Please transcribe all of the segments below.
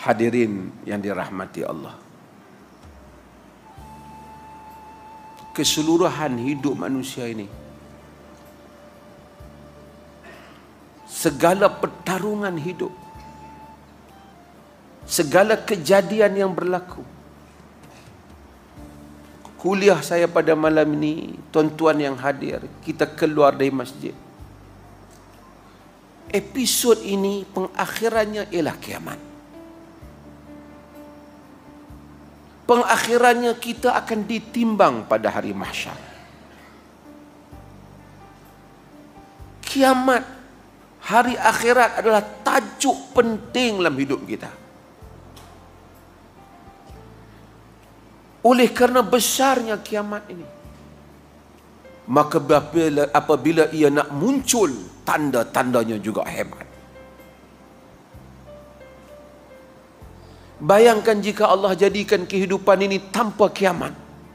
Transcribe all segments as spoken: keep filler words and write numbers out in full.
Hadirin yang dirahmati Allah, keseluruhan hidup manusia ini, segala pertarungan hidup, segala kejadian yang berlaku. Kuliah saya pada malam ini, tuan-tuan yang hadir, kita keluar dari masjid, episod ini pengakhirannya ialah kiamat. Pengakhirannya kita akan ditimbang pada hari mahsyar. Kiamat, hari akhirat adalah tajuk penting dalam hidup kita. Oleh kerana besarnya kiamat ini, maka apabila, apabila ia nak muncul, tanda-tandanya juga hebat. Bayangkan jika Allah jadikan kehidupan ini tanpa kiamat.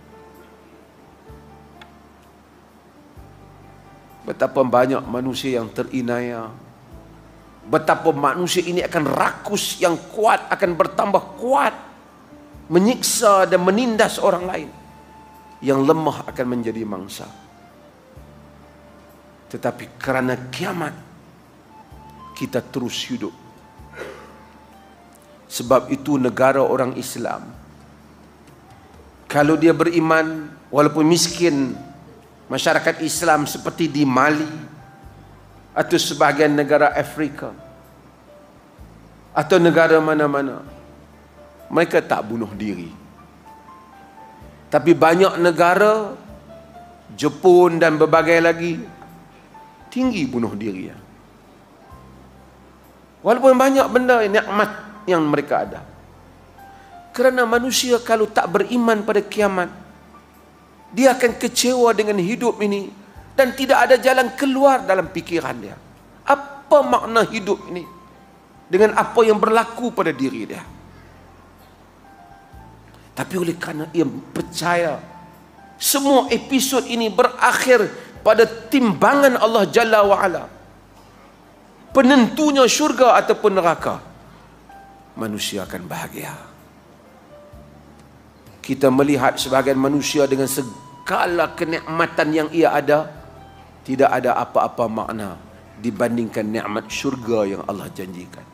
Betapa banyak manusia yang terinaya. Betapa manusia ini akan rakus, yang kuat akan bertambah kuat, menyiksa dan menindas orang lain. Yang lemah akan menjadi mangsa. Tetapi kerana kiamat, kita terus hidup. Sebab itu negara orang Islam, kalau dia beriman, walaupun miskin, masyarakat Islam seperti di Mali atau sebahagian negara Afrika atau negara mana-mana, mereka tak bunuh diri. Tapi banyak negara, Jepun dan berbagai lagi, tinggi bunuh diri. Walaupun banyak benda nikmat yang mereka ada. Kerana manusia kalau tak beriman pada kiamat, dia akan kecewa dengan hidup ini dan tidak ada jalan keluar dalam fikiran dia. Apa makna hidup ini dengan apa yang berlaku pada diri dia? Tapi oleh kerana ia percaya semua episod ini berakhir pada timbangan Allah Jalla wa'ala, penentunya syurga ataupun neraka, manusia akan bahagia. Kita melihat sebahagian manusia dengan segala kenikmatan yang ia ada, tidak ada apa-apa makna dibandingkan nikmat syurga yang Allah janjikan.